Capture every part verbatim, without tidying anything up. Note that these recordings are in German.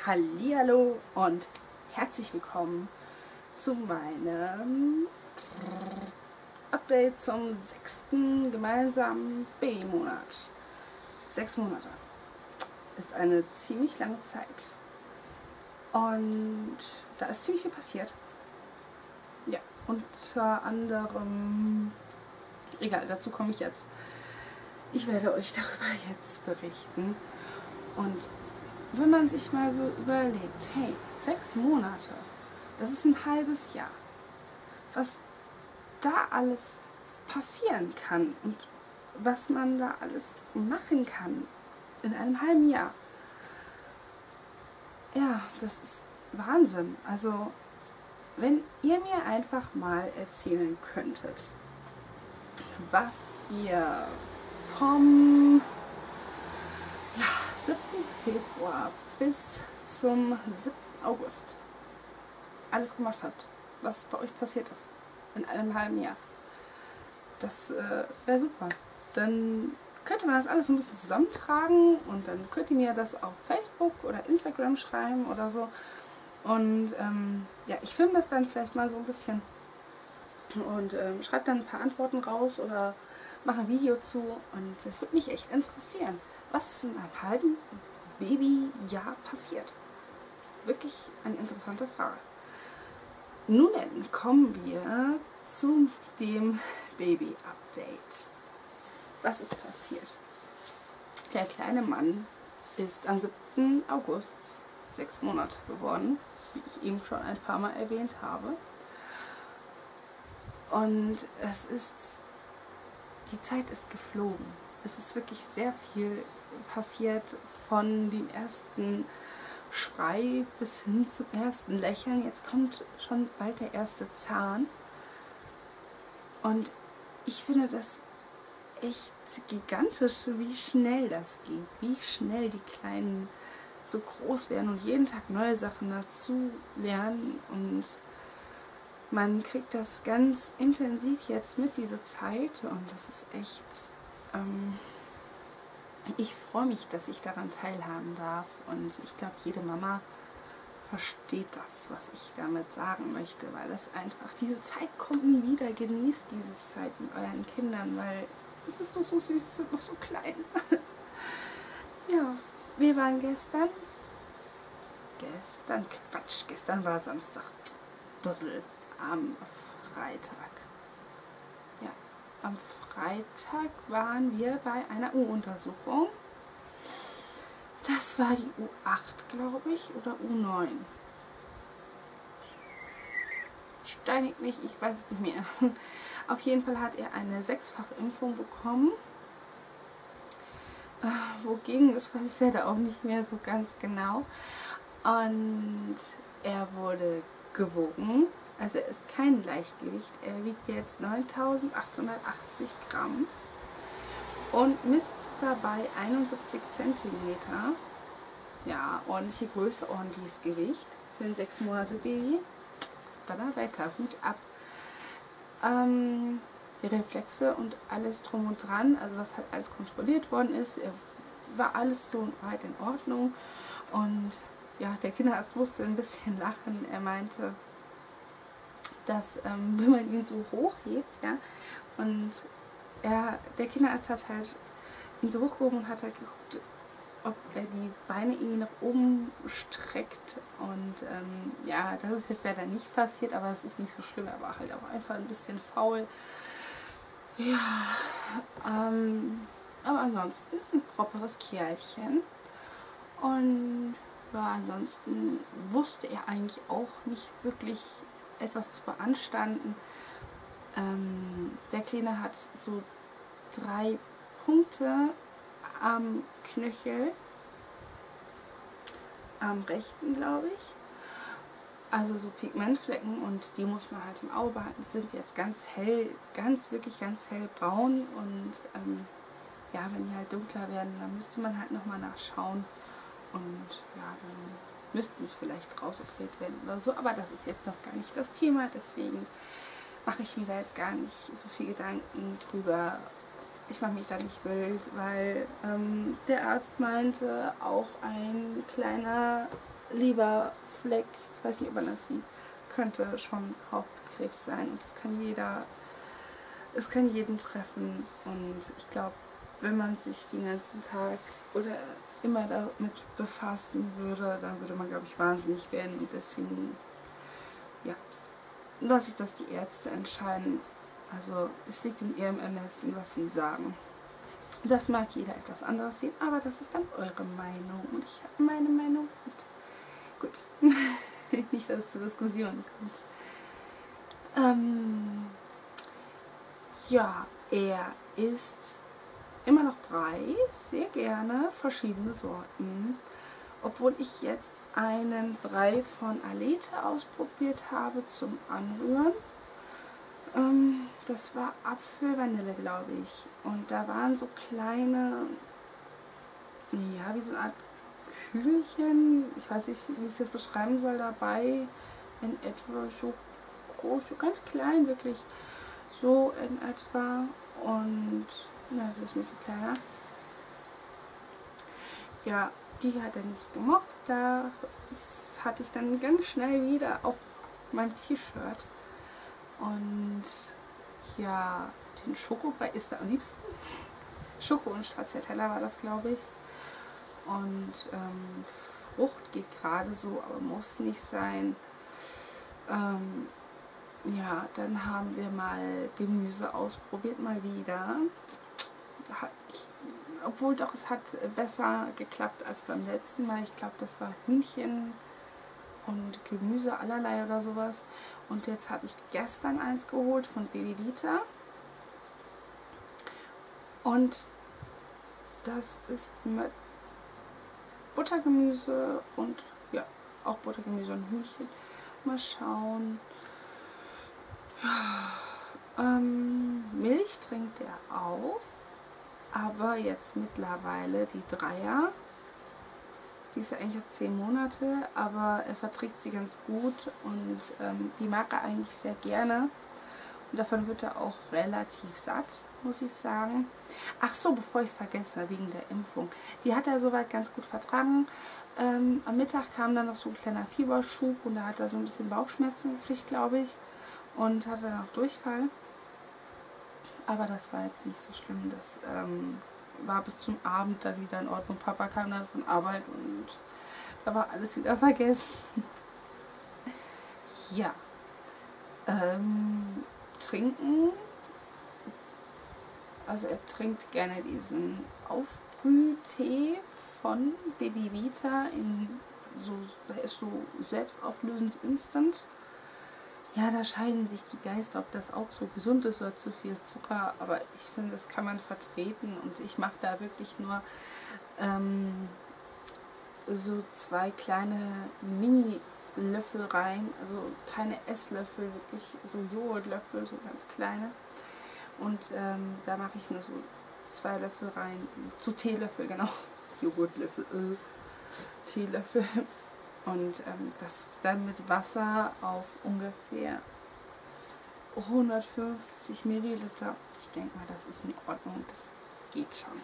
Hallihallo und herzlich willkommen zu meinem Update zum sechsten gemeinsamen Babymonat. Sechs Monate ist eine ziemlich lange Zeit und da ist ziemlich viel passiert. Ja, unter anderem, egal, dazu komme ich jetzt. Ich werde euch darüber jetzt berichten. Und wenn man sich mal so überlegt, hey, sechs Monate, das ist ein halbes Jahr, was da alles passieren kann und was man da alles machen kann in einem halben Jahr. Ja, das ist Wahnsinn. Also, wenn ihr mir einfach mal erzählen könntet, was ihr vom ja, siebten Februar bis zum siebten August alles gemacht habt, was bei euch passiert ist in einem halben Jahr. Das äh, wäre super. Dann könnte man das alles so ein bisschen zusammentragen und dann könnt ihr mir das auf Facebook oder Instagram schreiben oder so. Und ähm, ja, ich filme das dann vielleicht mal so ein bisschen und ähm, schreibe dann ein paar Antworten raus oder mache ein Video zu. Und das würde mich echt interessieren. Was ist in einem halben Babyjahr passiert? Wirklich eine interessante Frage. Nun kommen wir zu dem Baby-Update. Was ist passiert? Der kleine Mann ist am siebten August sechs Monate geworden, wie ich eben schon ein paar Mal erwähnt habe. Und es ist, die Zeit ist geflogen. Es ist wirklich sehr viel passiert, von dem ersten Schrei bis hin zum ersten Lächeln. Jetzt kommt schon bald der erste Zahn. Und ich finde das echt gigantisch, wie schnell das geht, wie schnell die Kleinen so groß werden und jeden Tag neue Sachen dazu lernen. Und man kriegt das ganz intensiv jetzt mit, diese Zeit. Und das ist echt... Ähm, ich freue mich, dass ich daran teilhaben darf. Und ich glaube, jede Mama versteht das, was ich damit sagen möchte. Weil es einfach... Diese Zeit kommt nie wieder. Genießt diese Zeit mit euren Kindern, weil es ist doch so süß, sie sind noch so klein. Ja, wir waren gestern... Gestern? Quatsch, gestern war Samstag. Dussel. Am Freitag. Ja, am Freitag waren wir bei einer U-Untersuchung. Das war die U acht, glaube ich, oder U neun. Steinigt mich, ich weiß es nicht mehr. Auf jeden Fall hat er eine Sechsfachimpfung bekommen. Wogegen, das weiß ich leider auch nicht mehr so ganz genau. Und er wurde gewogen. Also er ist kein Leichtgewicht. Er wiegt jetzt neuntausendachthundertachtzig Gramm und misst dabei einundsiebzig Zentimeter. Ja, ordentliche Größe, ordentliches Gewicht für ein sechs Monate Baby. Donnerwetter, Hut ab. Ähm, die Reflexe und alles drum und dran, also was halt alles kontrolliert worden ist, war alles so weit in Ordnung. Und ja, der Kinderarzt musste ein bisschen lachen. Er meinte, dass ähm, wenn man ihn so hoch hebt, ja, und er, der Kinderarzt hat halt ihn so hochgehoben und hat halt geguckt, ob er die Beine irgendwie nach oben streckt. Und ähm, ja, das ist jetzt leider nicht passiert, aber es ist nicht so schlimm. Er war halt auch einfach ein bisschen faul. Ja, ähm, aber ansonsten ein properes Kerlchen. Und ja, ansonsten wusste er eigentlich auch nicht wirklich etwas zu beanstanden. Ähm, der Kleine hat so drei Punkte am Knöchel, am rechten, glaube ich. Also so Pigmentflecken, und die muss man halt im Auge behalten. Die sind jetzt ganz hell, ganz wirklich ganz hellbraun, und ähm, ja, wenn die halt dunkler werden, dann müsste man halt nochmal nachschauen. Und ja, dann müssten es vielleicht rausoperiert werden oder so, aber das ist jetzt noch gar nicht das Thema, deswegen mache ich mir da jetzt gar nicht so viel Gedanken drüber. Ich mache mich da nicht wild, weil ähm, der Arzt meinte, auch ein kleiner Leberfleck, ich weiß nicht, ob man das sieht, könnte schon Hautkrebs sein. Und das kann jeder, es kann jeden treffen. Und ich glaube, wenn man sich den ganzen Tag oder immer damit befassen würde, dann würde man, glaube ich, wahnsinnig werden. Und deswegen, ja, lasse ich das die Ärzte entscheiden. Also es liegt in ihrem Ermessen, was sie sagen. Das mag jeder etwas anderes sehen, aber das ist dann eure Meinung. Und ich habe meine Meinung. Gut. Gut. Nicht, dass es zu Diskussionen kommt. Ähm, ja, er isst immer noch Brei, sehr gerne, verschiedene Sorten. Obwohl ich jetzt einen Brei von Alete ausprobiert habe zum Anrühren. Ähm, das war Apfel-Vanille, glaube ich. Und da waren so kleine, ja, wie so eine Art Kügelchen, ich weiß nicht, wie ich das beschreiben soll, dabei. In etwa so groß, so ganz klein, wirklich so in etwa. Und ja, das ist ein bisschen kleiner. Ja, die hat er nicht gemocht. Das hatte ich dann ganz schnell wieder auf meinem T-Shirt. Und ja, den Schokobrei isst er am liebsten. Schoko und Stracciatella war das, glaube ich. Und ähm, Frucht geht gerade so, aber muss nicht sein. Ähm, ja, dann haben wir mal Gemüse ausprobiert, mal wieder. Hat, ich, obwohl doch, es hat besser geklappt als beim letzten Mal. Ich glaube, das war Hühnchen und Gemüse allerlei oder sowas. Und jetzt habe ich gestern eins geholt von Belevita. Und das ist mit Buttergemüse und ja, auch Buttergemüse und Hühnchen. Mal schauen. Ähm, Milch trinkt er auch. Aber jetzt mittlerweile die Dreier. Die ist ja eigentlich auf zehn Monate, aber er verträgt sie ganz gut und ähm, die mag er eigentlich sehr gerne. Und davon wird er auch relativ satt, muss ich sagen. Ach so, bevor ich es vergesse, wegen der Impfung. Die hat er soweit ganz gut vertragen. Ähm, am Mittag kam dann noch so ein kleiner Fieberschub und da hat er so ein bisschen Bauchschmerzen gekriegt, glaube ich. Und hatte dann auch Durchfall. Aber das war jetzt nicht so schlimm. Das ähm, war bis zum Abend dann wieder in Ordnung. Papa kam dann von Arbeit und da war alles wieder vergessen. Ja. Ähm, trinken. Also er trinkt gerne diesen Aufbrühtee von Belevita in so, der ist so selbstauflösend instant. Ja, da scheiden sich die Geister, ob das auch so gesund ist oder zu viel Zucker, aber ich finde, das kann man vertreten und ich mache da wirklich nur ähm, so zwei kleine Mini-Löffel rein, also keine Esslöffel, wirklich so Joghurtlöffel, so ganz kleine. Und ähm, da mache ich nur so zwei Löffel rein, zu Teelöffel, genau, Joghurtlöffel, äh, Teelöffel. Und ähm, das dann mit Wasser auf ungefähr hundertfünfzig Milliliter. Ich denke mal, das ist in Ordnung, das geht schon.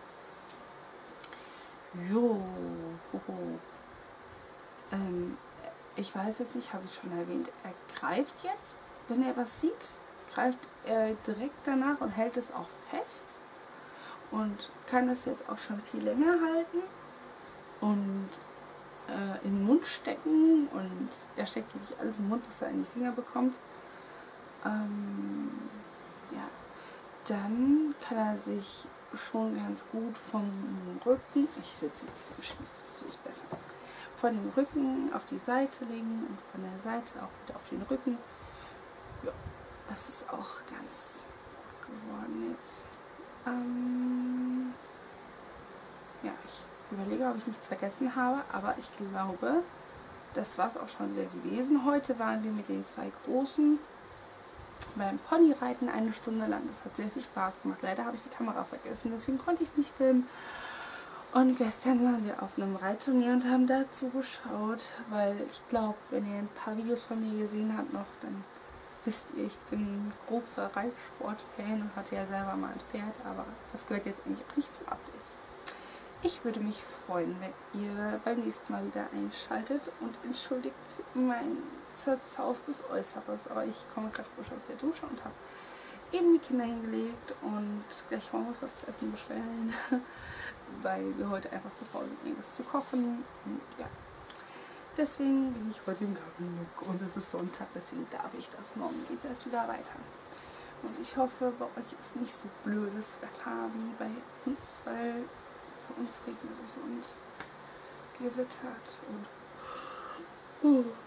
Jo, hoho. Ähm, ich weiß jetzt nicht, habe ich schon erwähnt, er greift jetzt, wenn er was sieht, greift er direkt danach und hält es auch fest und kann es jetzt auch schon viel länger halten und äh, in den Mund stecken und er steckt wirklich alles im Mund, was er in die Finger bekommt. Ähm, ja, dann kann er sich schon ganz gut vom Rücken, ich sitze ein bisschen schief, so ist besser, von dem Rücken auf die Seite legen und von der Seite auch wieder auf den Rücken. Ja, das ist auch ganz gut geworden jetzt. Ähm, ja, ich überlege, ob ich nichts vergessen habe, aber ich glaube, das war es auch schon wieder gewesen. Heute waren wir mit den zwei Großen beim Ponyreiten eine Stunde lang. Das hat sehr viel Spaß gemacht. Leider habe ich die Kamera vergessen, deswegen konnte ich es nicht filmen. Und gestern waren wir auf einem Reitturnier und haben dazu geschaut, weil ich glaube, wenn ihr ein paar Videos von mir gesehen habt noch, dann wisst ihr, ich bin ein großer Reitsport-Fan und hatte ja selber mal ein Pferd, aber das gehört jetzt eigentlich auch nicht zum Update. Ich würde mich freuen, wenn ihr beim nächsten Mal wieder einschaltet und entschuldigt mein zerzaustes Äußeres. Aber ich komme gerade frisch aus der Dusche und habe eben die Kinder hingelegt und gleich wollen wir uns was zu essen bestellen, weil wir heute einfach zu faul sind, irgendwas zu kochen. Und ja, deswegen bin ich heute im Kabinett und es ist Sonntag, deswegen darf ich das. Morgen geht es erst wieder weiter. Und ich hoffe, bei euch ist nicht so blödes Wetter wie bei uns, weil bei uns regnet es und gewittert und oh,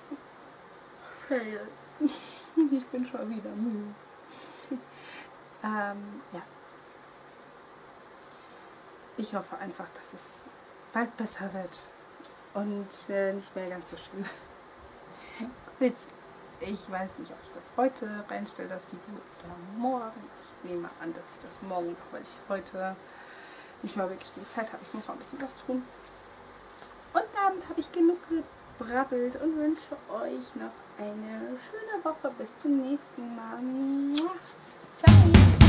fail. Ich bin schon wieder müde. ähm, ja. Ich hoffe einfach, dass es bald besser wird und äh, nicht mehr ganz so schlimm. Gut. Ich weiß nicht, ob ich das heute reinstelle, das Video, oder morgen. Ich nehme an, dass ich das morgen mache, weil ich heute nicht mal wirklich die Zeit habe. Ich muss mal ein bisschen was tun. Und damit habe ich genug gebrabbelt und wünsche euch noch eine schöne Woche. Bis zum nächsten Mal. Ciao!